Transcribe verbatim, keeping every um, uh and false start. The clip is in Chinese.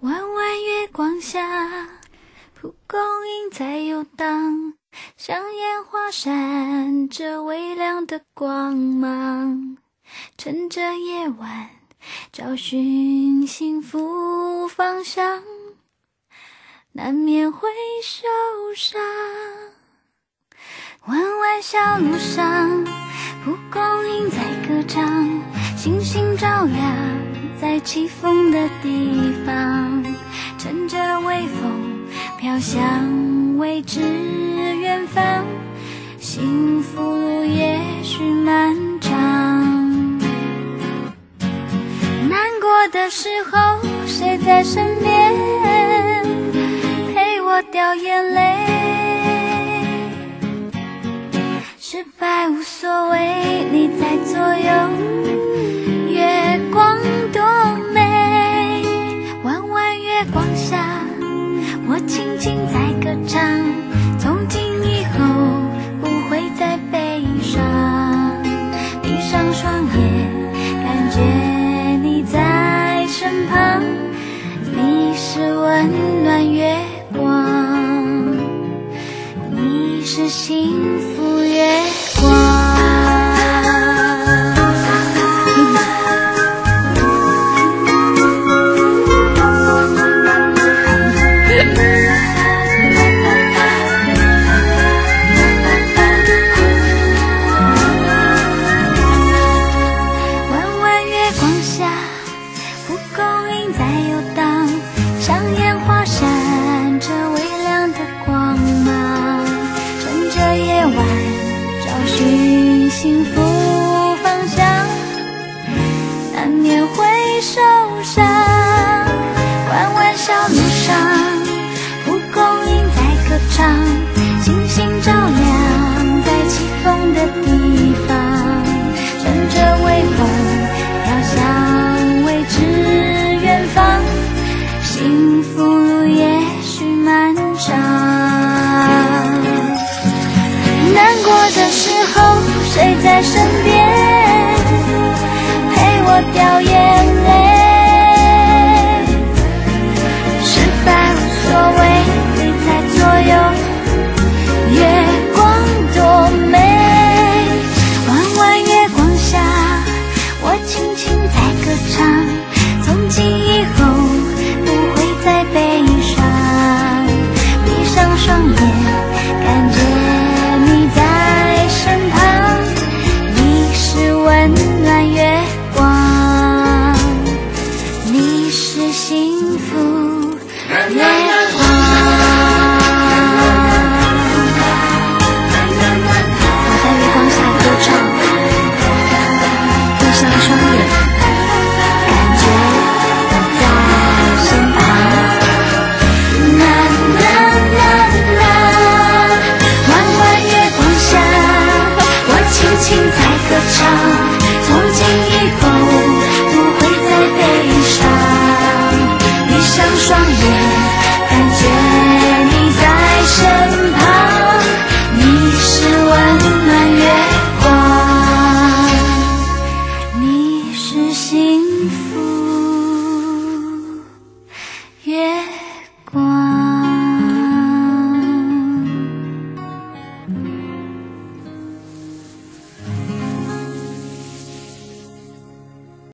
弯弯月光下，蒲公英在游荡，像烟花闪着微亮的光芒。趁着夜晚找寻幸福方向，难免会受伤。弯弯小路上，蒲公英在歌唱，星星照亮在起风的地方。趁着微风飘向未知远方，幸福路也许漫长。难过的时候，谁在身边陪我掉眼泪？失败无所谓，你在左右，月光多美。弯弯月光下，我轻轻在歌唱，从今以后不会再悲伤。闭上双眼，感觉你在身旁，你是温暖月光，你是幸福月光。弯弯月光下，蒲公英在游荡，像烟花闪着微亮的光芒。趁着夜晚找寻幸福方向，难免会受伤。弯弯小路上，蒲公英在歌唱，星星照亮在起风的地方。趁着微风飘向未知远方，幸福路也许漫长。难过的时候，谁在身边陪我掉眼泪？失败无所谓，你在左右，月光多美。弯弯月光下，我轻轻在歌唱，从今以后不会再悲伤。闭上双眼，感觉你在身旁，你是温暖月光，你是幸福月光。我在月光下歌唱，闭上双眼，感觉你在身旁。啦啦啦啦，弯弯月光下，我轻轻在歌唱，从今以后不会再悲伤。闭上双眼，感觉你在身旁，你是温暖月光，你是幸福